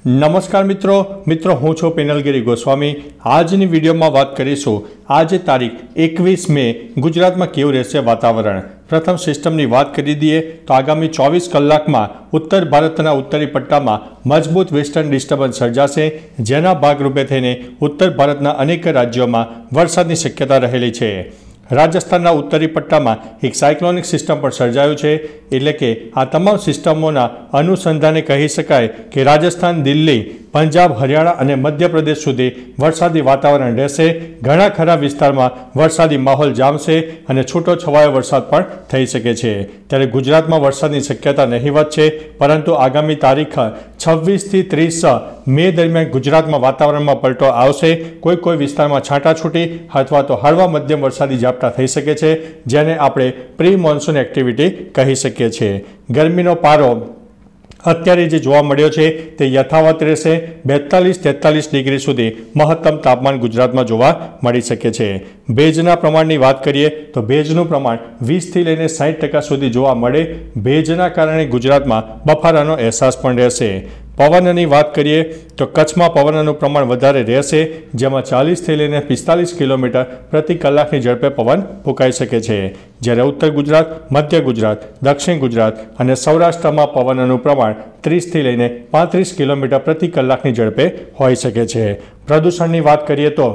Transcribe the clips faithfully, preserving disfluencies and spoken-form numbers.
नमस्कार मित्रों मित्रों हूँ छो पेनलगिरी गोस्वामी। આજની વિડીયોમાં વાત કરીશું આજે તારીખ એકવીસ મે ગુજરાતમાં કેવું રહેશે વાતાવરણ। પ્રથમ સિસ્ટમની વાત કરી દઈએ તો આગામી ચોવીસ કલાકમાં ઉત્તર ભારતના ઉત્તરી પટ્ટામાં મજબૂત વેસ્ટર્ન ડિસ્ટર્બન્સ સર્જાશે, જેના ભાગરૂપે થઈને ઉત્તર ભારતના અનેક રાજ્યોમાં વરસાદની શક્યતા રહેલી છે। રાજસ્થાનના ઉત્તરી પટ્ટામાં એક સાયક્લોનિક સિસ્ટમ પણ સર્જાયું છે, એટલે કે આ તમામ સિસ્ટમોના અનુસંધાને કહી શકાય કે રાજસ્થાન, દિલ્હી, પંજાબ, હરિયાણા અને મધ્યપ્રદેશ સુધી વરસાદી વાતાવરણ રહેશે। ઘણા ખરા વિસ્તારમાં વરસાદી માહોલ જામશે અને છૂટો છવાયો વરસાદ પણ થઈ શકે છે। ત્યારે ગુજરાતમાં વરસાદની શક્યતા નહીવત છે, પરંતુ આગામી તારીખ છવ્વીસથી ત્રીસ મે દરમિયાન ગુજરાતમાં વાતાવરણમાં પલટો આવશે। કોઈ કોઈ વિસ્તારમાં છાંટાછૂટી અથવા તો હળવા મધ્યમ વરસાદી ઝાપટા થઈ શકે છે, જેને આપણે પ્રી મોન્સૂન એક્ટિવિટી કહી શકીએ છીએ। ગરમીનો પારો અત્યારે જે જોવા મળ્યો છે તે યથાવત રહેશે। બેતાલીસ તેતાલીસ ડિગ્રી સુધી મહત્તમ તાપમાન ગુજરાતમાં જોવા મળી શકે છે। ભેજના પ્રમાણની વાત કરીએ તો ભેજનું પ્રમાણ વીસથી લઈને સાઠ ટકા સુધી જોવા મળે। ભેજના કારણે ગુજરાતમાં બફારાનો અહેસાસ પણ રહેશે। પવનની વાત કરીએ તો કચ્છમાં પવનનું પ્રમાણ વધારે રહેશે, જેમાં ચાલીસથી લઈને પિસ્તાલીસ કિલોમીટર પ્રતિ કલાકની ઝડપે પવન ફૂંકાઈ શકે છે, જ્યારે ઉત્તર ગુજરાત, મધ્ય ગુજરાત, દક્ષિણ ગુજરાત અને સૌરાષ્ટ્રમાં પવનનું પ્રમાણ ત્રીસથી લઈને પાંત્રીસ કિલોમીટર પ્રતિ કલાકની ઝડપે હોઈ શકે છે। પ્રદૂષણની વાત કરીએ તો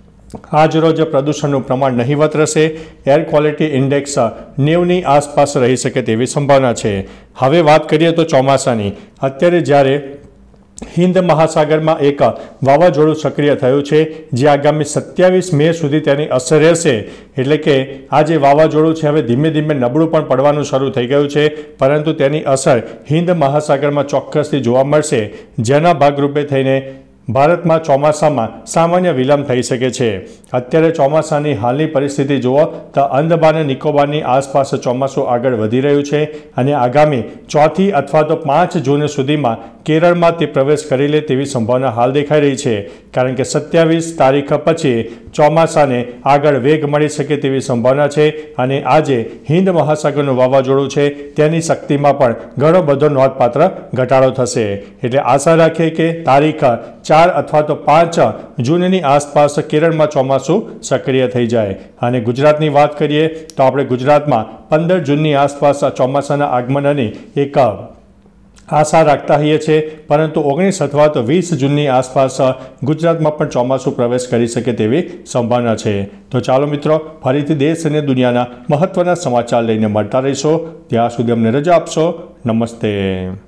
આજ રોજ પ્રદૂષણનું પ્રમાણ નહીવત રહેશે। એર ક્વોલિટી ઇન્ડેક્સ નેવની આસપાસ રહી શકે તેવી સંભાવના છે। હવે વાત કરીએ તો ચોમાસાની। અત્યારે જ્યારે હિન્દ મહાસાગરમાં એક વાવાઝોડું સક્રિય થયું છે, જે આગામી સત્યાવીસ મે સુધી તેની અસર રહેશે, એટલે કે આ જે વાવાઝોડું છે હવે ધીમે ધીમે નબળું પણ પડવાનું શરૂ થઈ ગયું છે, પરંતુ તેની અસર હિન્દ મહાસાગરમાં ચોક્કસથી જોવા મળશે, જેના ભાગરૂપે થઈને ભારતમાં ચોમાસામાં સામાન્ય વિલંબ થઈ શકે છે। અત્યારે ચોમાસાની હાલની પરિસ્થિતિ જુઓ તો અંદમાન અને નિકોબારની આસપાસ ચોમાસું આગળ વધી રહ્યું છે અને આગામી ચોથી અથવા તો પાંચ જૂન સુધીમાં કેરળમાં તે પ્રવેશ કરી લે તેવી સંભાવના હાલ દેખાઈ રહી છે, કારણ કે સત્યાવીસ તારીખ પછી ચોમાસાને આગળ વેગ મળી શકે તેવી સંભાવના છે અને આજે હિન્દ મહાસાગરનું વાવાઝોડું છે તેની શક્તિમાં પણ ઘણો બધો નોંધપાત્ર ઘટાડો થશે। એટલે આશા રાખીએ કે તારીખ ચાર અથવા તો પાંચ જૂનની આસપાસ કેરળમાં ચોમાસું સક્રિય થઈ જાય। અને ગુજરાતની વાત કરીએ તો આપણે ગુજરાતમાં પંદર જૂનની આસપાસ ચોમાસાના આગમનની એક આશા રાખતા હોઈએ છીએ, પરંતુ ઓગણીસ અથવા તો વીસ જૂનની આસપાસ ગુજરાતમાં પણ ચોમાસું પ્રવેશ કરી શકે તેવી સંભાવના છે। તો ચાલો મિત્રો, ફરીથી દેશ અને દુનિયાના મહત્વના સમાચાર લઈને મળતા રહીશો। ત્યાં સુધી અમને રજા આપશો। નમસ્તે।